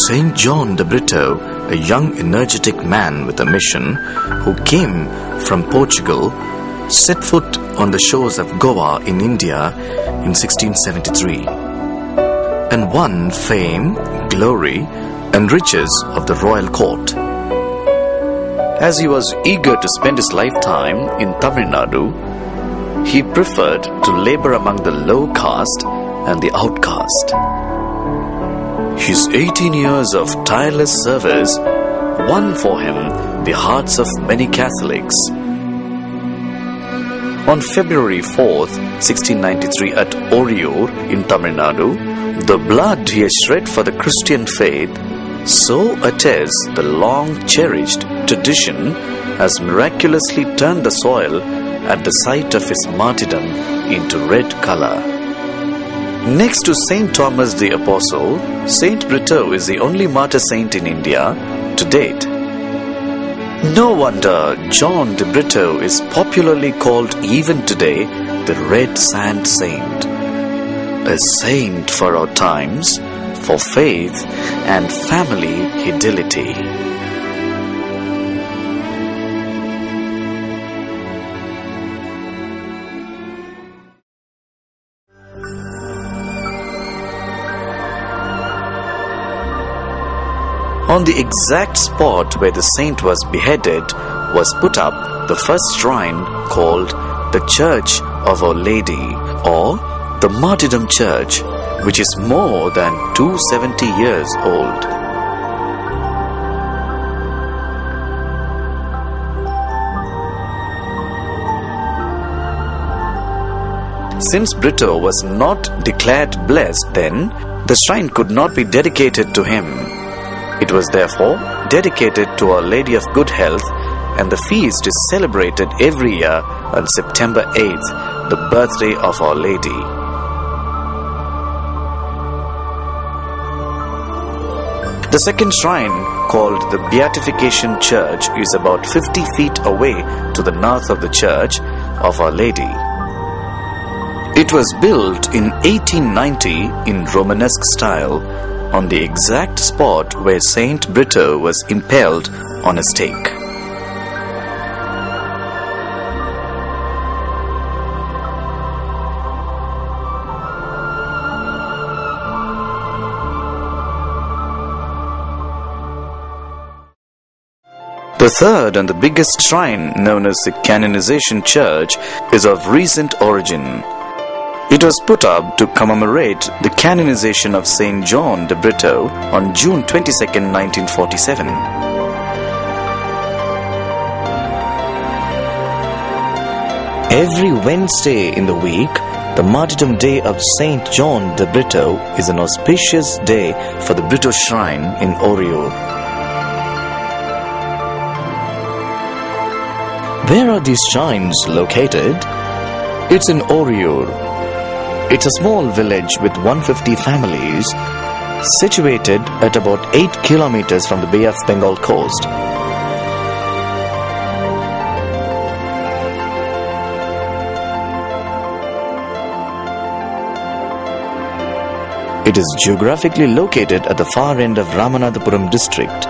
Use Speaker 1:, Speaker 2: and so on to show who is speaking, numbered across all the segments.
Speaker 1: Saint John de Britto, a young energetic man with a mission who came from Portugal, set foot on the shores of Goa in India in 1673 and won fame, glory and riches of the royal court. As he was eager to spend his lifetime in Tamil Nadu, he preferred to labor among the low caste and the outcast. His 18 years of tireless service won for him the hearts of many Catholics. On February 4th, 1693 at Oriyur in Tamil Nadu, the blood he has shed for the Christian faith so attests the long-cherished tradition has miraculously turned the soil at the site of his martyrdom into red color. Next to Saint Thomas the Apostle, Saint Britto is the only martyr saint in India to date. No wonder John de Britto is popularly called even today the Red Sand Saint, a saint for our times, for faith and family fidelity. On the exact spot where the saint was beheaded was put up the first shrine called the Church of Our Lady, or the Martyrdom Church, which is more than 270 years old. Since Britto was not declared blessed then, the shrine could not be dedicated to him. It was therefore dedicated to Our Lady of Good Health, and the feast is celebrated every year on September 8th, the birthday of Our Lady. The second shrine, called the Beatification Church, is about 50 feet away to the north of the Church of Our Lady. It was built in 1890 in Romanesque style, on the exact spot where Saint Britto was impaled on a stake. The third and the biggest shrine, known as the Canonization Church, is of recent origin. It was put up to commemorate the canonization of Saint John de Britto on June 22, 1947. Every Wednesday in the week, the martyrdom day of Saint John de Britto is an auspicious day for the Britto Shrine in Oriyur. Where are these shrines located? It's in Oriyur. It's a small village with 150 families, situated at about 8 kilometers from the Bay of Bengal coast. It is geographically located at the far end of Ramanathapuram district.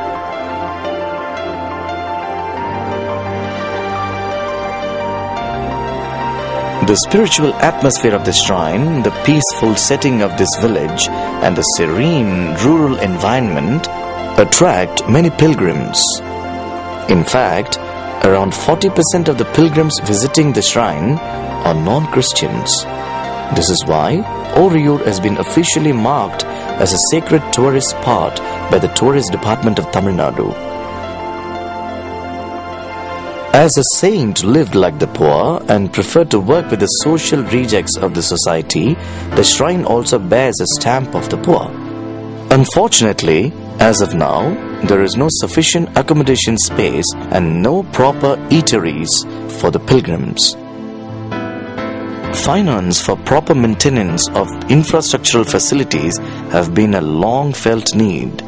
Speaker 1: The spiritual atmosphere of the shrine, the peaceful setting of this village, and the serene rural environment attract many pilgrims. In fact, around 40% of the pilgrims visiting the shrine are non-Christians. This is why Oriyur has been officially marked as a sacred tourist spot by the Tourist Department of Tamil Nadu. As a saint lived like the poor and preferred to work with the social rejects of the society, the shrine also bears a stamp of the poor. Unfortunately, as of now, there is no sufficient accommodation space and no proper eateries for the pilgrims. Finance for proper maintenance of infrastructural facilities have been a long-felt need.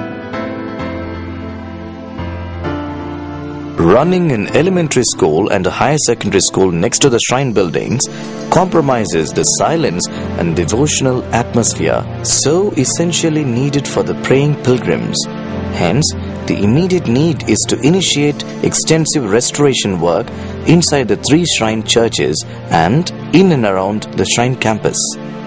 Speaker 1: Running an elementary school and a higher secondary school next to the shrine buildings compromises the silence and devotional atmosphere so essentially needed for the praying pilgrims. Hence, the immediate need is to initiate extensive restoration work inside the 3 shrine churches and in and around the shrine campus.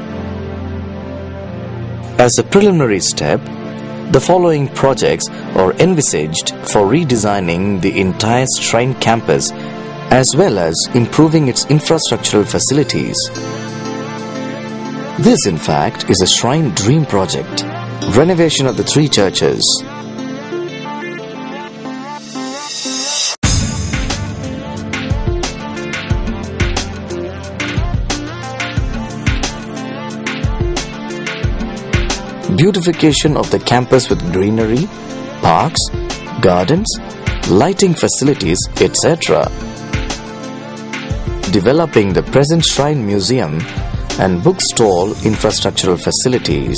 Speaker 1: As a preliminary step, the following projects are envisaged for redesigning the entire shrine campus as well as improving its infrastructural facilities. This, in fact, is a shrine dream project. Renovation of the 3 churches. Beautification of the campus with greenery, parks, gardens, lighting facilities, etc. Developing the present shrine museum and bookstall infrastructural facilities.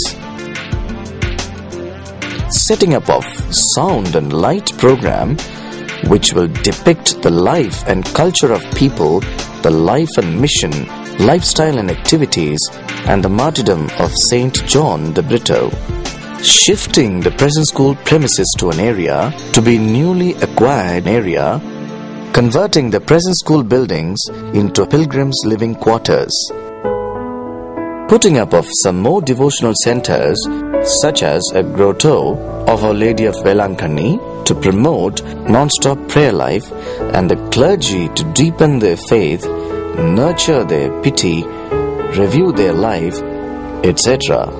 Speaker 1: Setting up of sound and light program which will depict the life and culture of people, the life and mission, lifestyle and activities, and the martyrdom of Saint John the Britto. Shifting the present school premises to an area to be newly acquired area, converting the present school buildings into pilgrims' living quarters. Putting up of some more devotional centers such as a grotto of Our Lady of Velankani to promote non-stop prayer life and the clergy to deepen their faith, nurture their piety, review their life, etc.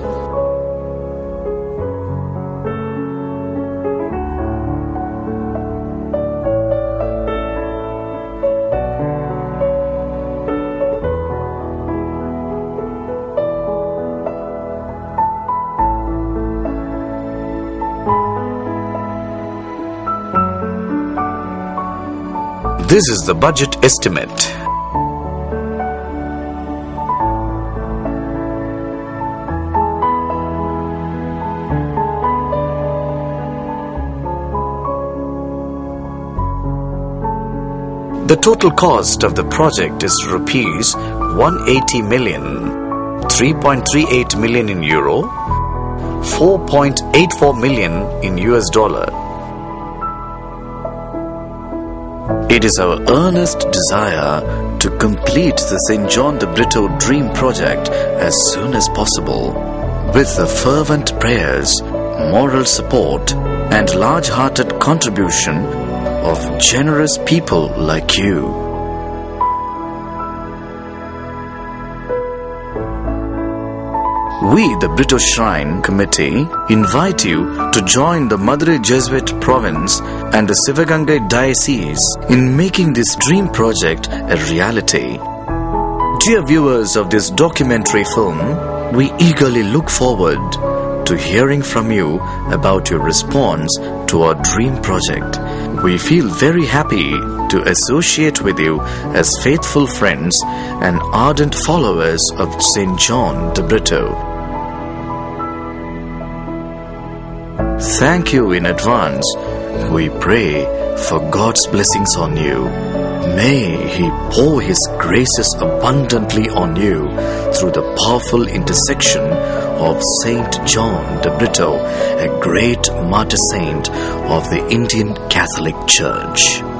Speaker 1: This is the budget estimate. The total cost of the project is rupees 180 million, 3.38 million in euro, 4.84 million in US dollar. It is our earnest desire to complete the St. John the Britto Dream Project as soon as possible with the fervent prayers, moral support and large-hearted contribution of generous people like you. We, the Britto Shrine Committee, invite you to join the Madurai Jesuit Province and the Sivagangai Diocese in making this dream project a reality. Dear viewers of this documentary film, we eagerly look forward to hearing from you about your response to our dream project. We feel very happy to associate with you as faithful friends and ardent followers of St. John the Britto. Thank you in advance. We pray for God's blessings on you. May He pour His graces abundantly on you through the powerful intercession of Saint John the Britto, a great martyr saint of the Indian Catholic Church.